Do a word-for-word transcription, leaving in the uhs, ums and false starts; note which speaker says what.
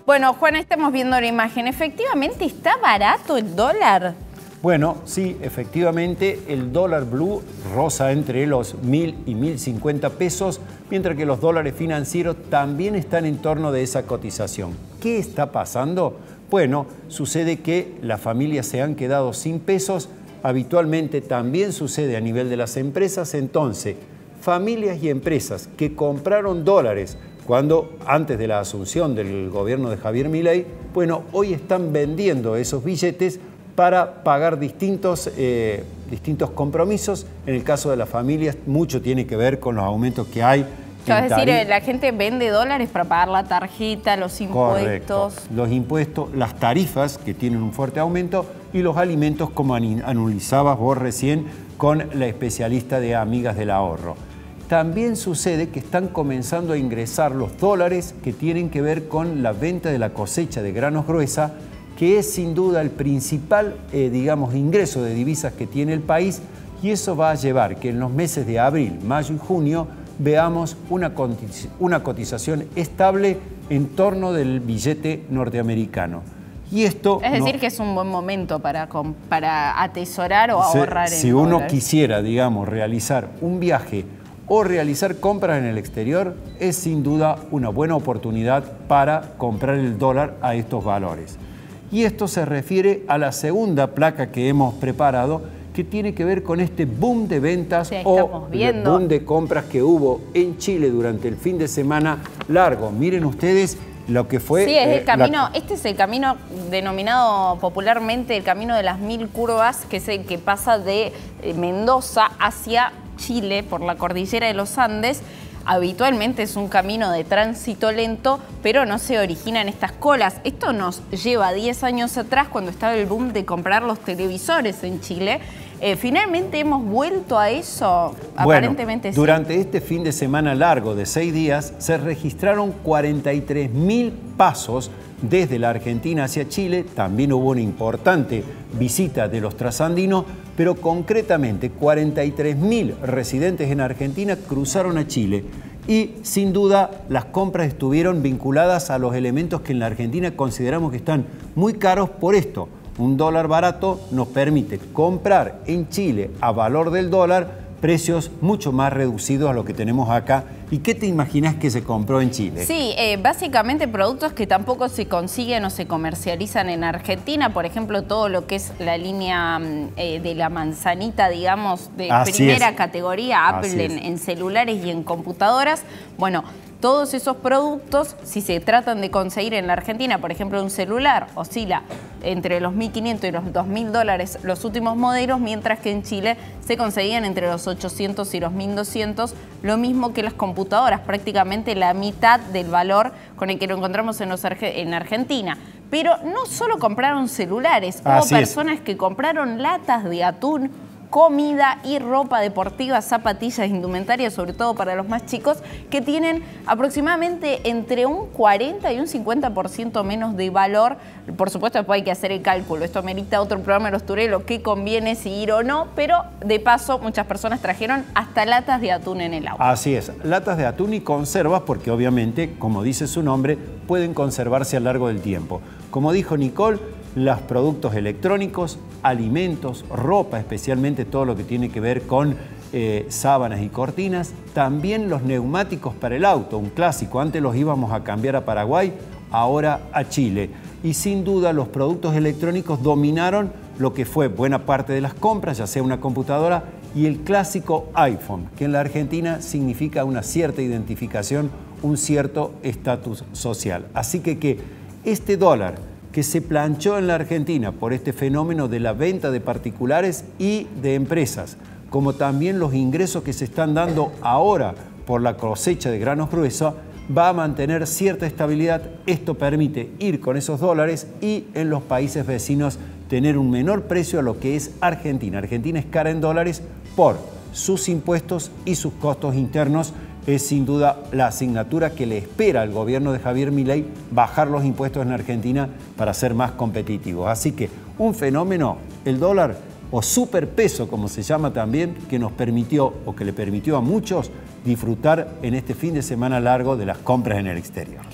Speaker 1: Bueno, Juan, estamos viendo la imagen. ¿Efectivamente está barato el dólar?
Speaker 2: Bueno, sí, efectivamente el dólar blue roza entre los mil y mil cincuenta pesos, mientras que los dólares financieros también están en torno de esa cotización. ¿Qué está pasando? Bueno, sucede que las familias se han quedado sin pesos, habitualmente también sucede a nivel de las empresas, entonces familias y empresas que compraron dólares cuando antes de la asunción del gobierno de Javier Milei, bueno, hoy están vendiendo esos billetes para pagar distintos, eh, distintos compromisos. En el caso de las familias, mucho tiene que ver con los aumentos que hay.
Speaker 1: Es decir, la gente vende dólares para pagar la tarjeta, los impuestos.
Speaker 2: Correcto. Los impuestos, las tarifas que tienen un fuerte aumento y los alimentos, como analizabas vos recién con la especialista de Amigas del Ahorro. También sucede que están comenzando a ingresar los dólares que tienen que ver con la venta de la cosecha de granos gruesa, que es sin duda el principal, eh, digamos, ingreso de divisas que tiene el país, y eso va a llevar que en los meses de abril, mayo y junio veamos una, cotiz una cotización estable en torno del billete norteamericano. Y esto
Speaker 1: es decir,
Speaker 2: no,
Speaker 1: que es un buen momento para, para atesorar o
Speaker 2: se,
Speaker 1: ahorrar en
Speaker 2: Si uno
Speaker 1: dólares.
Speaker 2: quisiera, digamos, realizar un viaje o realizar compras en el exterior, es sin duda una buena oportunidad para comprar el dólar a estos valores. Y esto se refiere a la segunda placa que hemos preparado, que tiene que ver con este boom de ventas, sí, o
Speaker 1: viendo.
Speaker 2: boom de compras que hubo en Chile durante el fin de semana largo. Miren ustedes lo que fue...
Speaker 1: Sí, es el
Speaker 2: eh,
Speaker 1: camino,
Speaker 2: la...
Speaker 1: este es el camino denominado popularmente el camino de las mil curvas, que es el que pasa de Mendoza hacia Chile por la cordillera de los Andes. Habitualmente es un camino de tránsito lento, pero no se originan estas colas. Esto nos lleva diez años atrás, cuando estaba el boom de comprar los televisores en Chile. Eh, finalmente hemos vuelto a eso,
Speaker 2: bueno,
Speaker 1: aparentemente sí.
Speaker 2: Durante este fin de semana largo de seis días se registraron cuarenta y tres mil pasos desde la Argentina hacia Chile. También hubo una importante visita de los trasandinos, pero concretamente cuarenta y tres mil residentes en Argentina cruzaron a Chile. Y sin duda las compras estuvieron vinculadas a los elementos que en la Argentina consideramos que están muy caros por esto. Un dólar barato nos permite comprar en Chile a valor del dólar precios mucho más reducidos a lo que tenemos acá. ¿Y qué te imaginas que se compró en Chile?
Speaker 1: Sí, eh, básicamente productos que tampoco se consiguen o se comercializan en Argentina. Por ejemplo, todo lo que es la línea eh, de la manzanita, digamos, de
Speaker 2: Así
Speaker 1: primera
Speaker 2: es.
Speaker 1: categoría, Apple en, en celulares y en computadoras. Bueno, todos esos productos, si se tratan de conseguir en la Argentina, por ejemplo, un celular oscila entre los mil quinientos y los dos mil dólares los últimos modelos, mientras que en Chile se conseguían entre los ochocientos y los mil doscientos, lo mismo que las computadoras, prácticamente la mitad del valor con el que lo encontramos en, los Arge en Argentina. Pero no solo compraron celulares, hubo
Speaker 2: Así
Speaker 1: personas
Speaker 2: es.
Speaker 1: que compraron latas de atún, comida y ropa deportiva, zapatillas, indumentaria, sobre todo para los más chicos, que tienen aproximadamente entre un cuarenta y un cincuenta por ciento menos de valor. Por supuesto, después hay que hacer el cálculo. Esto amerita otro programa de los turelos, qué conviene, si ir o no, pero de paso muchas personas trajeron hasta latas de atún en el auto.
Speaker 2: Así es, latas de atún y conservas, porque obviamente, como dice su nombre, pueden conservarse a lo largo del tiempo. Como dijo Nicole, los productos electrónicos, alimentos, ropa, especialmente todo lo que tiene que ver con eh, sábanas y cortinas, también los neumáticos para el auto, un clásico. Antes los íbamos a cambiar a Paraguay, ahora a Chile. Y sin duda los productos electrónicos dominaron lo que fue buena parte de las compras, ya sea una computadora y el clásico iPhone, que en la Argentina significa una cierta identificación, un cierto estatus social. Así que que este dólar que se planchó en la Argentina por este fenómeno de la venta de particulares y de empresas, como también los ingresos que se están dando ahora por la cosecha de granos gruesos, va a mantener cierta estabilidad. Esto permite ir con esos dólares y en los países vecinos tener un menor precio a lo que es Argentina. Argentina es cara en dólares por sus impuestos y sus costos internos. Es sin duda la asignatura que le espera al gobierno de Javier Milei, bajar los impuestos en Argentina para ser más competitivos. Así que un fenómeno, el dólar o superpeso, como se llama también, que nos permitió o que le permitió a muchos disfrutar en este fin de semana largo de las compras en el exterior.